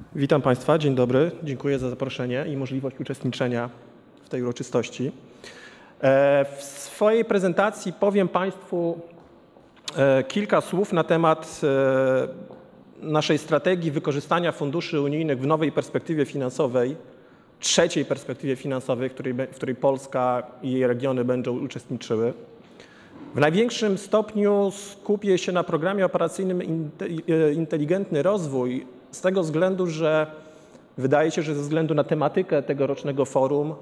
Witam Państwa, dzień dobry. Dziękuję za zaproszenie i możliwość uczestniczenia w tej uroczystości. W swojej prezentacji powiem Państwu kilka słów na temat naszej strategii wykorzystania funduszy unijnych w nowej perspektywie finansowej, trzeciej perspektywie finansowej, w której Polska i jej regiony będą uczestniczyły. W największym stopniu skupię się na programie operacyjnym Inteligentny Rozwój z tego względu, że wydaje się, że ze względu na tematykę tegorocznego forum,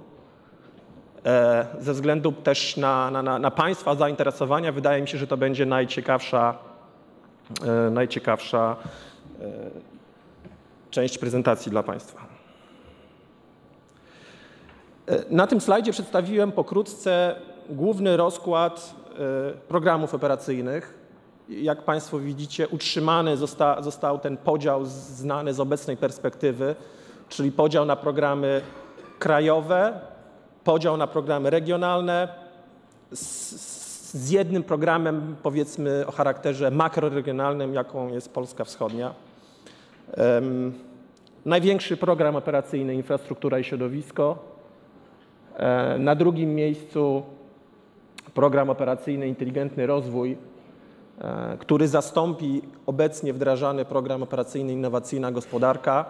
ze względu też na Państwa zainteresowania, wydaje mi się, że to będzie najciekawsza część prezentacji dla Państwa. Na tym slajdzie przedstawiłem pokrótce główny rozkład programów operacyjnych. Jak Państwo widzicie, utrzymany został ten podział znany z obecnej perspektywy, czyli podział na programy krajowe, podział na programy regionalne z jednym programem, powiedzmy, o charakterze makroregionalnym, jaką jest Polska Wschodnia. Największy program operacyjny Infrastruktura i Środowisko. Na drugim miejscu program operacyjny Inteligentny Rozwój, który zastąpi obecnie wdrażany program operacyjny Innowacyjna Gospodarka.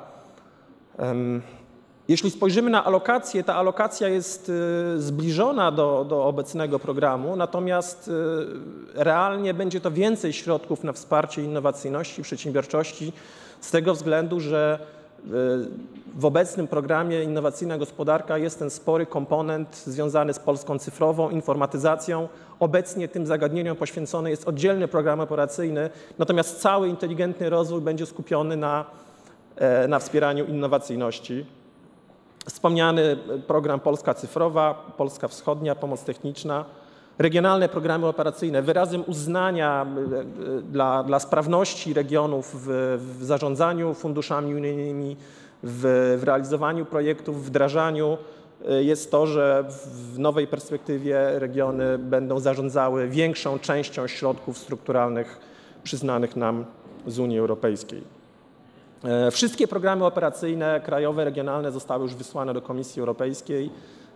Jeśli spojrzymy na alokację, ta alokacja jest zbliżona do obecnego programu, natomiast realnie będzie to więcej środków na wsparcie innowacyjności, przedsiębiorczości z tego względu, że w obecnym programie Innowacyjna Gospodarka jest ten spory komponent związany z Polską cyfrową, informatyzacją. Obecnie tym zagadnieniom poświęcony jest oddzielny program operacyjny, natomiast cały inteligentny rozwój będzie skupiony na wspieraniu innowacyjności. Wspomniany program Polska Cyfrowa, Polska Wschodnia, Pomoc Techniczna, regionalne programy operacyjne wyrazem uznania dla sprawności regionów w zarządzaniu funduszami unijnymi, w realizowaniu projektów, w wdrażaniu jest to, że w nowej perspektywie regiony będą zarządzały większą częścią środków strukturalnych przyznanych nam z Unii Europejskiej. Wszystkie programy operacyjne krajowe, regionalne zostały już wysłane do Komisji Europejskiej.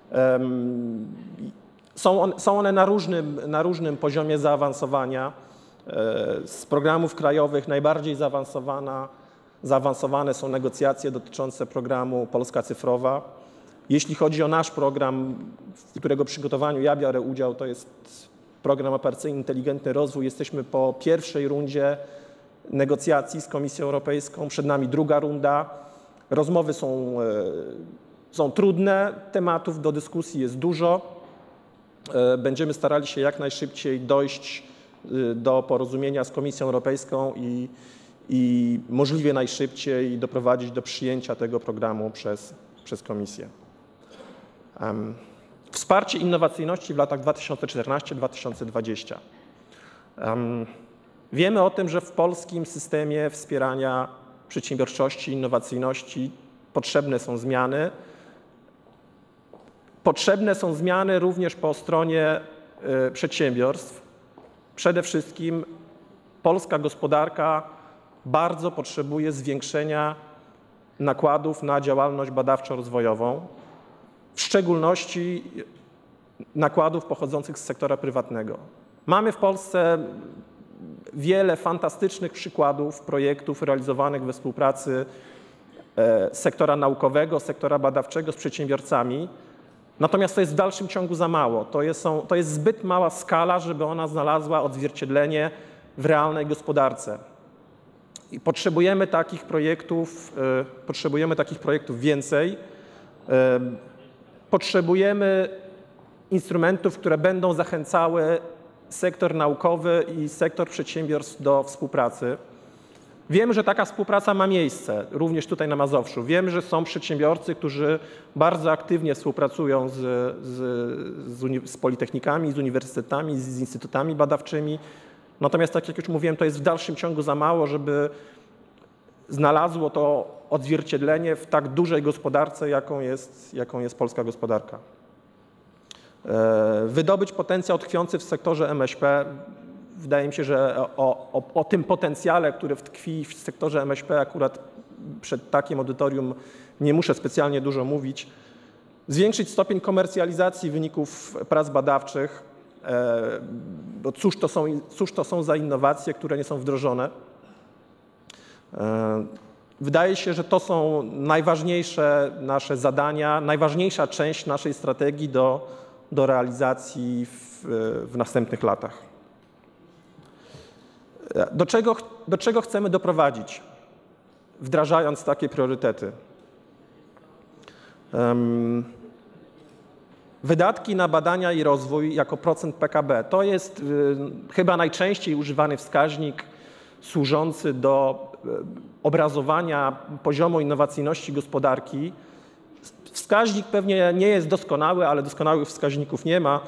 Są one na różnym poziomie zaawansowania. Z programów krajowych najbardziej zaawansowane są negocjacje dotyczące programu Polska Cyfrowa. Jeśli chodzi o nasz program, w którego przygotowaniu ja biorę udział, to jest program operacyjny Inteligentny Rozwój. Jesteśmy po pierwszej rundzie negocjacji z Komisją Europejską. Przed nami druga runda. Rozmowy są trudne, tematów do dyskusji jest dużo. Będziemy starali się jak najszybciej dojść do porozumienia z Komisją Europejską i możliwie najszybciej doprowadzić do przyjęcia tego programu przez Komisję. Wsparcie innowacyjności w latach 2014-2020. Wiemy o tym, że w polskim systemie wspierania przedsiębiorczości i innowacyjności potrzebne są zmiany. Potrzebne są zmiany również po stronie przedsiębiorstw. Przede wszystkim polska gospodarka bardzo potrzebuje zwiększenia nakładów na działalność badawczo-rozwojową, w szczególności nakładów pochodzących z sektora prywatnego. Mamy w Polsce wiele fantastycznych przykładów projektów realizowanych we współpracy sektora naukowego, sektora badawczego z przedsiębiorcami. Natomiast to jest w dalszym ciągu za mało. To jest zbyt mała skala, żeby ona znalazła odzwierciedlenie w realnej gospodarce. I potrzebujemy takich projektów więcej. Potrzebujemy instrumentów, które będą zachęcały sektor naukowy i sektor przedsiębiorstw do współpracy. Wiemy, że taka współpraca ma miejsce, również tutaj na Mazowszu. Wiemy, że są przedsiębiorcy, którzy bardzo aktywnie współpracują z politechnikami, z uniwersytetami, z instytutami badawczymi. Natomiast, tak jak już mówiłem, to jest w dalszym ciągu za mało, żeby znalazło to odzwierciedlenie w tak dużej gospodarce, jaką jest polska gospodarka. Wydobyć potencjał tkwiący w sektorze MŚP. Wydaje mi się, że o tym potencjale, który tkwi w sektorze MŚP akurat przed takim audytorium nie muszę specjalnie dużo mówić. Zwiększyć stopień komercjalizacji wyników prac badawczych, bo cóż to są za innowacje, które nie są wdrożone. Wydaje się, że to są najważniejsze nasze zadania, najważniejsza część naszej strategii do realizacji w następnych latach. Do czego chcemy doprowadzić, wdrażając takie priorytety? Wydatki na badania i rozwój jako procent PKB to jest chyba najczęściej używany wskaźnik służący do obrazowania poziomu innowacyjności gospodarki. Wskaźnik pewnie nie jest doskonały, ale doskonałych wskaźników nie ma.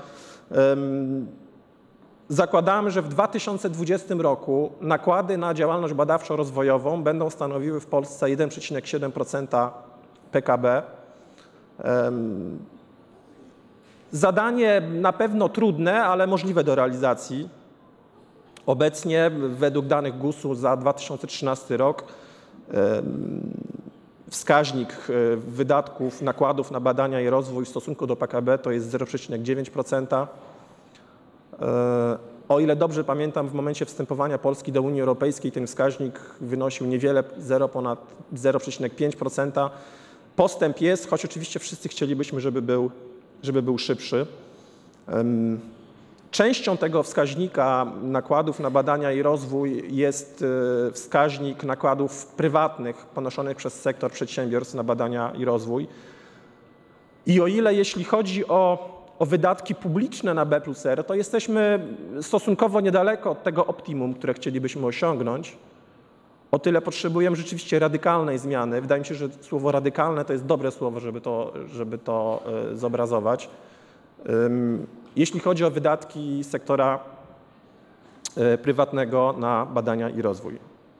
Zakładamy, że w 2020 roku nakłady na działalność badawczo-rozwojową będą stanowiły w Polsce 1,7% PKB. Zadanie na pewno trudne, ale możliwe do realizacji. Obecnie według danych GUS-u za 2013 rok wskaźnik wydatków, nakładów na badania i rozwój w stosunku do PKB to jest 0,9%. O ile dobrze pamiętam, w momencie wstępowania Polski do Unii Europejskiej ten wskaźnik wynosił niewiele, ponad 0,5%. Postęp jest, choć oczywiście wszyscy chcielibyśmy, żeby był szybszy. Częścią tego wskaźnika nakładów na badania i rozwój jest wskaźnik nakładów prywatnych ponoszonych przez sektor przedsiębiorstw na badania i rozwój. I o ile jeśli chodzi o wydatki publiczne na B+R, to jesteśmy stosunkowo niedaleko od tego optimum, które chcielibyśmy osiągnąć. O tyle potrzebujemy rzeczywiście radykalnej zmiany. Wydaje mi się, że słowo radykalne to jest dobre słowo, żeby to zobrazować. Jeśli chodzi o wydatki sektora prywatnego na badania i rozwój.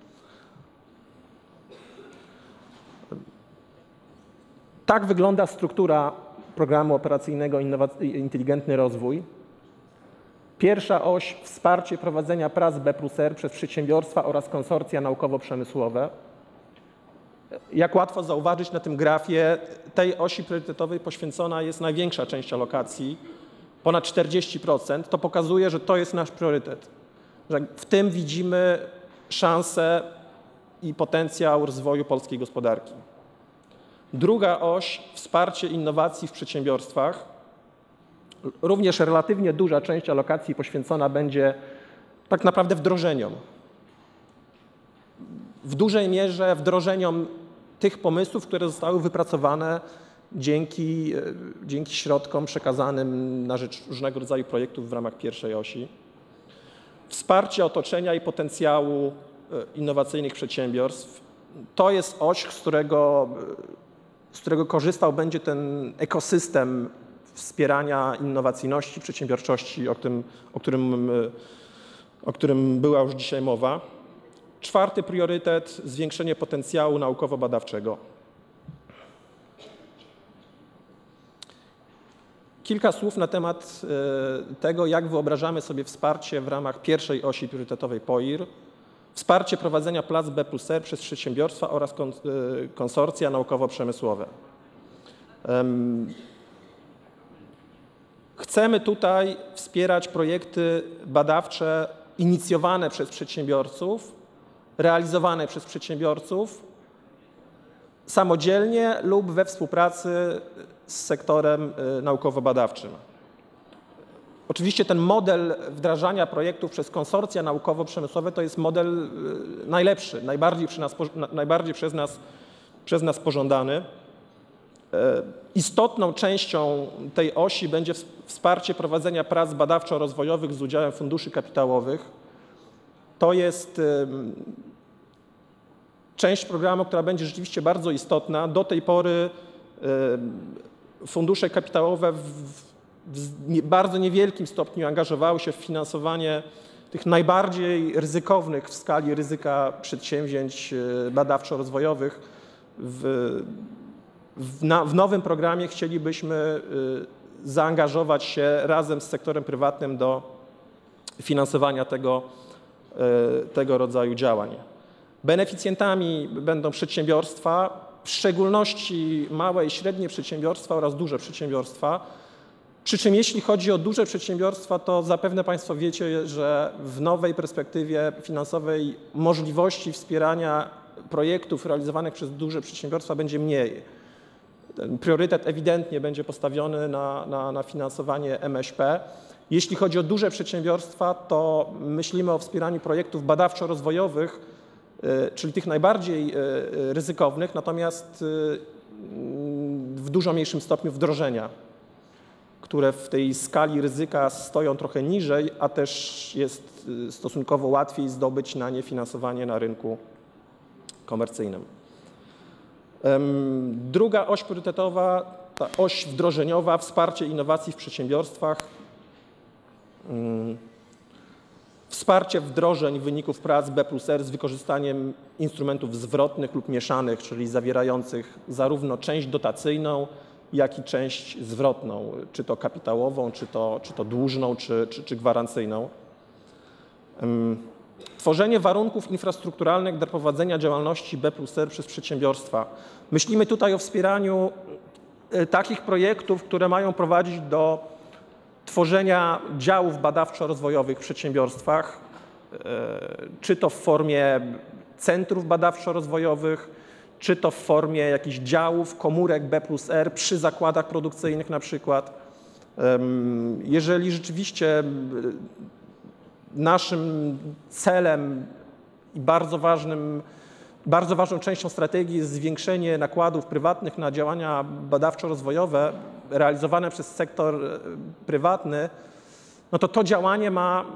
Tak wygląda struktura programu operacyjnego Inteligentny Rozwój. Pierwsza oś – wsparcie prowadzenia prac B+R przez przedsiębiorstwa oraz konsorcja naukowo-przemysłowe. Jak łatwo zauważyć na tym grafie, tej osi priorytetowej poświęcona jest największa część alokacji, ponad 40%. To pokazuje, że to jest nasz priorytet. Że w tym widzimy szansę i potencjał rozwoju polskiej gospodarki. Druga oś – wsparcie innowacji w przedsiębiorstwach. Również relatywnie duża część alokacji poświęcona będzie tak naprawdę wdrożeniom. W dużej mierze wdrożeniom tych pomysłów, które zostały wypracowane dzięki środkom przekazanym na rzecz różnego rodzaju projektów w ramach pierwszej osi. Wsparcie otoczenia i potencjału innowacyjnych przedsiębiorstw. To jest oś, z którego korzystał będzie ten ekosystem wspierania innowacyjności, przedsiębiorczości, o którym była już dzisiaj mowa. Czwarty priorytet – zwiększenie potencjału naukowo-badawczego. Kilka słów na temat tego, jak wyobrażamy sobie wsparcie w ramach pierwszej osi priorytetowej POIR. Wsparcie prowadzenia prac B+R przez przedsiębiorstwa oraz konsorcja naukowo-przemysłowe. Chcemy tutaj wspierać projekty badawcze inicjowane przez przedsiębiorców, realizowane przez przedsiębiorców samodzielnie lub we współpracy z sektorem naukowo-badawczym. Oczywiście ten model wdrażania projektów przez konsorcja naukowo-przemysłowe to jest model najlepszy, najbardziej przez nas pożądany. Istotną częścią tej osi będzie wsparcie prowadzenia prac badawczo-rozwojowych z udziałem funduszy kapitałowych. To jest część programu, która będzie rzeczywiście bardzo istotna. Do tej pory fundusze kapitałowe w bardzo niewielkim stopniu angażowały się w finansowanie tych najbardziej ryzykownych w skali ryzyka przedsięwzięć badawczo-rozwojowych. W nowym programie chcielibyśmy zaangażować się razem z sektorem prywatnym do finansowania tego rodzaju działań. Beneficjentami będą przedsiębiorstwa, w szczególności małe i średnie przedsiębiorstwa oraz duże przedsiębiorstwa. Przy czym jeśli chodzi o duże przedsiębiorstwa, to zapewne Państwo wiecie, że w nowej perspektywie finansowej możliwości wspierania projektów realizowanych przez duże przedsiębiorstwa będzie mniej. Ten priorytet ewidentnie będzie postawiony na finansowanie MŚP. Jeśli chodzi o duże przedsiębiorstwa, to myślimy o wspieraniu projektów badawczo-rozwojowych, czyli tych najbardziej ryzykownych, natomiast w dużo mniejszym stopniu wdrożenia, które w tej skali ryzyka stoją trochę niżej, a też jest stosunkowo łatwiej zdobyć na nie finansowanie na rynku komercyjnym. Druga oś priorytetowa, ta oś wdrożeniowa, wsparcie innowacji w przedsiębiorstwach. Wsparcie wdrożeń wyników prac B+R z wykorzystaniem instrumentów zwrotnych lub mieszanych, czyli zawierających zarówno część dotacyjną, jak i część zwrotną, czy to kapitałową, czy to dłużną, czy gwarancyjną. Tworzenie warunków infrastrukturalnych do prowadzenia działalności B+R przez przedsiębiorstwa. Myślimy tutaj o wspieraniu takich projektów, które mają prowadzić do tworzenia działów badawczo-rozwojowych w przedsiębiorstwach, czy to w formie centrów badawczo-rozwojowych, czy to w formie jakichś działów, komórek B+R przy zakładach produkcyjnych na przykład. Jeżeli rzeczywiście naszym celem i bardzo ważną częścią strategii jest zwiększenie nakładów prywatnych na działania badawczo-rozwojowe realizowane przez sektor prywatny, no to działanie ma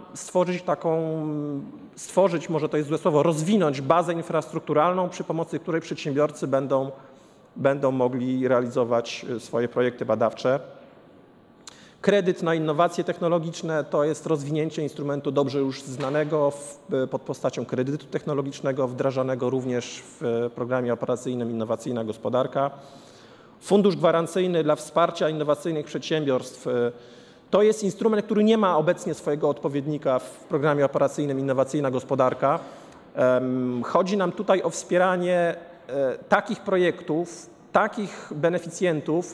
stworzyć, może to jest złe słowo, rozwinąć bazę infrastrukturalną, przy pomocy której przedsiębiorcy będą mogli realizować swoje projekty badawcze. Kredyt na innowacje technologiczne to jest rozwinięcie instrumentu dobrze już znanego pod postacią kredytu technologicznego, wdrażanego również w programie operacyjnym Innowacyjna Gospodarka. Fundusz gwarancyjny dla wsparcia innowacyjnych przedsiębiorstw to jest instrument, który nie ma obecnie swojego odpowiednika w programie operacyjnym Innowacyjna Gospodarka. Chodzi nam tutaj o wspieranie takich projektów, takich beneficjentów,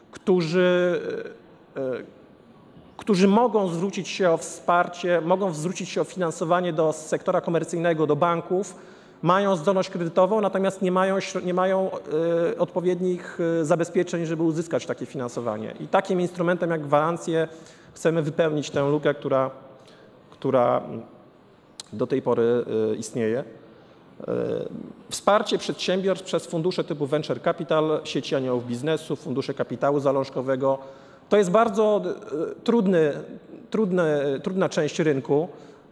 którzy mogą zwrócić się o wsparcie, mogą zwrócić się o finansowanie do sektora komercyjnego, do banków, mają zdolność kredytową, natomiast nie mają odpowiednich zabezpieczeń, żeby uzyskać takie finansowanie. I takim instrumentem jak gwarancje chcemy wypełnić tę lukę, która do tej pory istnieje. Wsparcie przedsiębiorstw przez fundusze typu Venture Capital, sieci aniołów biznesu, fundusze kapitału zalążkowego. To jest bardzo trudna część rynku,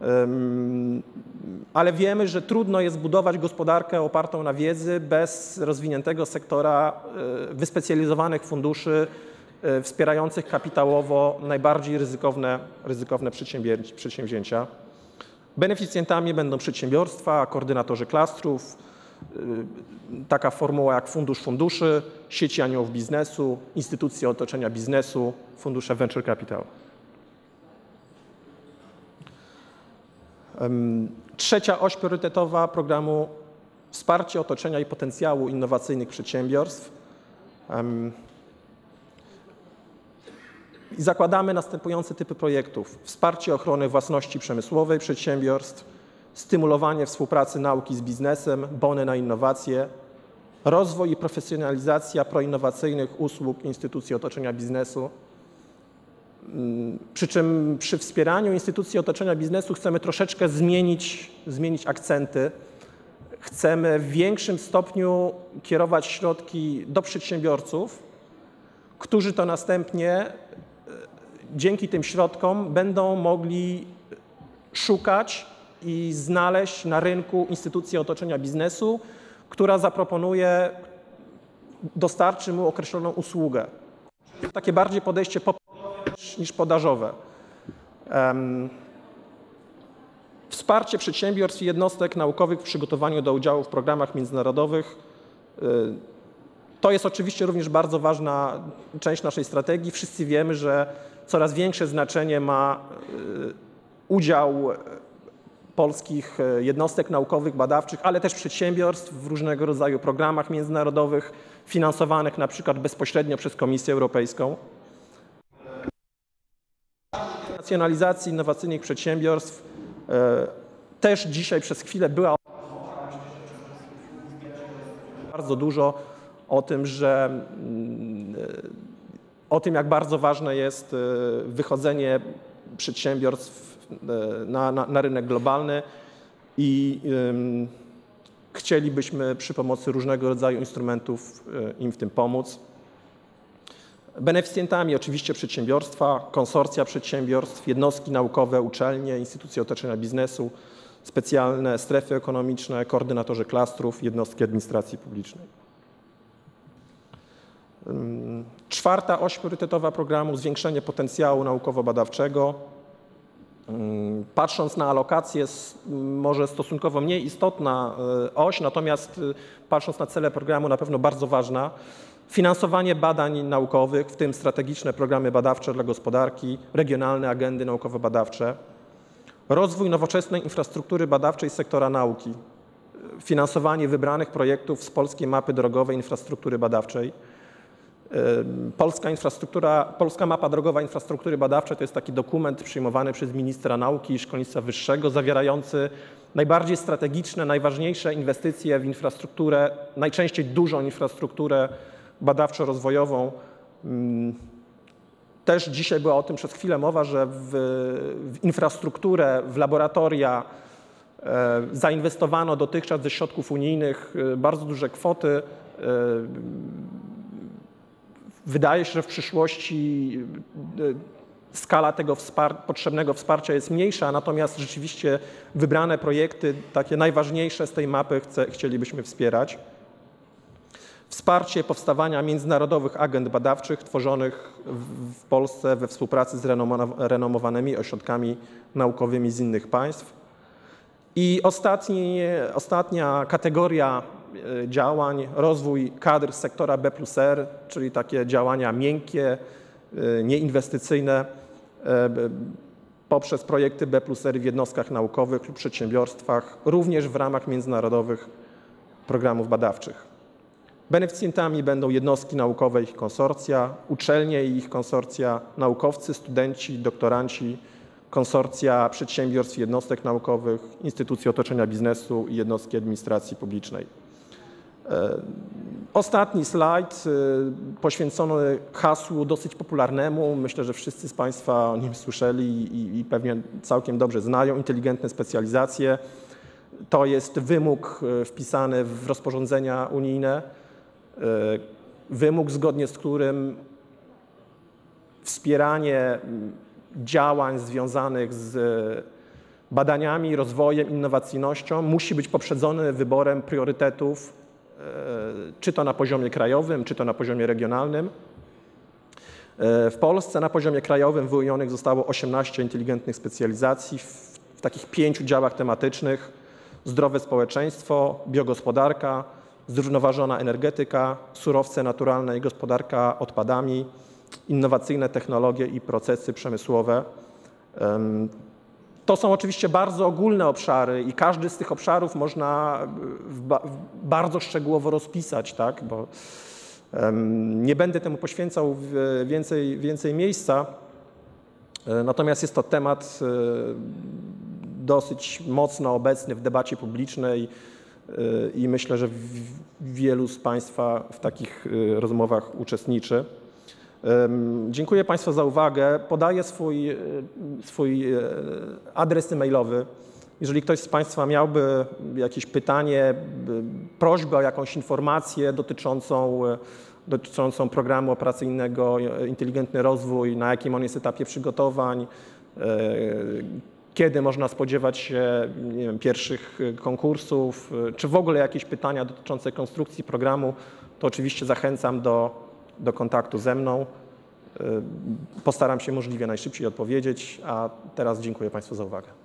ale wiemy, że trudno jest budować gospodarkę opartą na wiedzy bez rozwiniętego sektora wyspecjalizowanych funduszy wspierających kapitałowo najbardziej ryzykowne przedsięwzięcia. Beneficjentami będą przedsiębiorstwa, koordynatorzy klastrów, taka formuła jak fundusz funduszy, sieci aniołów biznesu, instytucje otoczenia biznesu, fundusze Venture Capital. Trzecia oś priorytetowa programu wsparcie otoczenia i potencjału innowacyjnych przedsiębiorstw. I zakładamy następujące typy projektów. Wsparcie ochrony własności przemysłowej przedsiębiorstw, stymulowanie współpracy nauki z biznesem, bony na innowacje, rozwój i profesjonalizacja proinnowacyjnych usług instytucji otoczenia biznesu. Przy czym przy wspieraniu instytucji otoczenia biznesu chcemy troszeczkę zmienić akcenty. Chcemy w większym stopniu kierować środki do przedsiębiorców, którzy to następnie dzięki tym środkom będą mogli szukać i znaleźć na rynku instytucję otoczenia biznesu, która zaproponuje, dostarczy mu określoną usługę. Takie bardziej podejście niż podażowe. Wsparcie przedsiębiorstw i jednostek naukowych w przygotowaniu do udziału w programach międzynarodowych. To jest oczywiście również bardzo ważna część naszej strategii. Wszyscy wiemy, że coraz większe znaczenie ma udział polskich jednostek naukowych, badawczych, ale też przedsiębiorstw w różnego rodzaju programach międzynarodowych finansowanych na przykład bezpośrednio przez Komisję Europejską. Nacjonalizacji innowacyjnych przedsiębiorstw też dzisiaj przez chwilę była bardzo dużo o tym, jak bardzo ważne jest wychodzenie przedsiębiorstw na rynek globalny i chcielibyśmy przy pomocy różnego rodzaju instrumentów im w tym pomóc. Beneficjentami oczywiście przedsiębiorstwa, konsorcja przedsiębiorstw, jednostki naukowe, uczelnie, instytucje otoczenia biznesu, specjalne strefy ekonomiczne, koordynatorzy klastrów, jednostki administracji publicznej. Czwarta oś priorytetowa programu: zwiększenie potencjału naukowo-badawczego. Patrząc na alokację, może stosunkowo mniej istotna oś, natomiast patrząc na cele programu, na pewno bardzo ważna. Finansowanie badań naukowych, w tym strategiczne programy badawcze dla gospodarki, regionalne agendy naukowo-badawcze. Rozwój nowoczesnej infrastruktury badawczej sektora nauki. Finansowanie wybranych projektów z Polskiej Mapy Drogowej Infrastruktury Badawczej. Polska Mapa Drogowa Infrastruktury Badawczej to jest taki dokument przyjmowany przez ministra nauki i szkolnictwa wyższego, zawierający najbardziej strategiczne, najważniejsze inwestycje w infrastrukturę, najczęściej dużą infrastrukturę badawczo-rozwojową. Też dzisiaj była o tym przez chwilę mowa, że w infrastrukturę, w laboratoria zainwestowano dotychczas ze środków unijnych bardzo duże kwoty. Wydaje się, że w przyszłości skala tego potrzebnego wsparcia jest mniejsza, natomiast rzeczywiście wybrane projekty, takie najważniejsze z tej mapy, chcielibyśmy wspierać. Wsparcie powstawania międzynarodowych agend badawczych tworzonych w Polsce we współpracy z renomowanymi ośrodkami naukowymi z innych państw. I ostatnia kategoria działań: rozwój kadr z sektora B+R, czyli takie działania miękkie, nieinwestycyjne, poprzez projekty B+R w jednostkach naukowych lub przedsiębiorstwach, również w ramach międzynarodowych programów badawczych. Beneficjentami będą jednostki naukowe i ich konsorcja, uczelnie i ich konsorcja, naukowcy, studenci, doktoranci, konsorcja przedsiębiorstw i jednostek naukowych, instytucje otoczenia biznesu i jednostki administracji publicznej. Ostatni slajd poświęcony hasłu dosyć popularnemu. Myślę, że wszyscy z Państwa o nim słyszeli i pewnie całkiem dobrze znają: inteligentne specjalizacje. To jest wymóg wpisany w rozporządzenia unijne, wymóg, zgodnie z którym wspieranie działań związanych z badaniami, rozwojem, innowacyjnością musi być poprzedzony wyborem priorytetów, czy to na poziomie krajowym, czy to na poziomie regionalnym. W Polsce na poziomie krajowym wyłonionych zostało 18 inteligentnych specjalizacji w takich 5 działach tematycznych: zdrowe społeczeństwo, biogospodarka, zrównoważona energetyka, surowce naturalne i gospodarka odpadami, innowacyjne technologie i procesy przemysłowe. To są oczywiście bardzo ogólne obszary i każdy z tych obszarów można bardzo szczegółowo rozpisać, tak? Bo nie będę temu poświęcał więcej miejsca, natomiast jest to temat dosyć mocno obecny w debacie publicznej i myślę, że wielu z Państwa w takich rozmowach uczestniczy. Dziękuję Państwu za uwagę. Podaję swój adres e-mailowy. Jeżeli ktoś z Państwa miałby jakieś pytanie, prośbę o jakąś informację dotyczącą programu operacyjnego Inteligentny Rozwój, na jakim on jest etapie przygotowań, kiedy można spodziewać się, nie wiem, pierwszych konkursów, czy w ogóle jakieś pytania dotyczące konstrukcji programu, to oczywiście zachęcam do kontaktu ze mną. Postaram się możliwie najszybciej odpowiedzieć, a teraz dziękuję Państwu za uwagę.